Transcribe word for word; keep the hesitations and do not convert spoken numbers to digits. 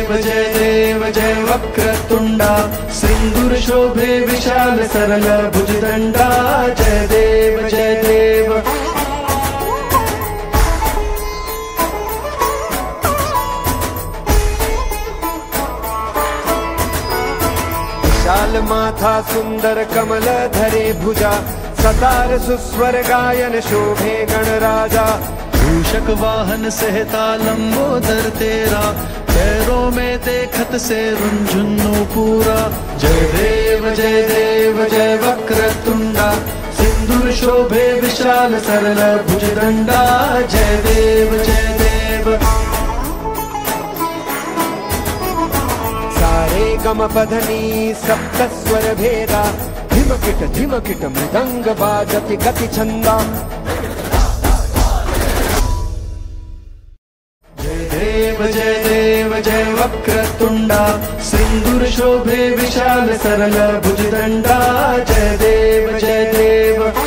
देव जय देव जय वक्रतुंडा सिंदूर शोभे विशाल सरल भुजदंडा जय देव जय देव। विशाल माथा सुंदर कमल धरे भुजा सतार सुस्वर गायन शोभे गणराजा। मूषक वाहन सहता लंबोदर तेरा पैरों में देखत से रुंझुन्नू पूरा। जय देव जय देव जय वक्रतुंडा सिंदूर शोभे विशाल सरल भुजदंडा जय देव जय देव। सारे गम पधनी सप्त स्वर भेदा धिमकिट धिमकिट मृदंग बाजति गति छंदा। जय देव जय देव जय वक्रतुंडा सिंदूर शोभे विशाल सरल भुजदंडा जय देव जय देव।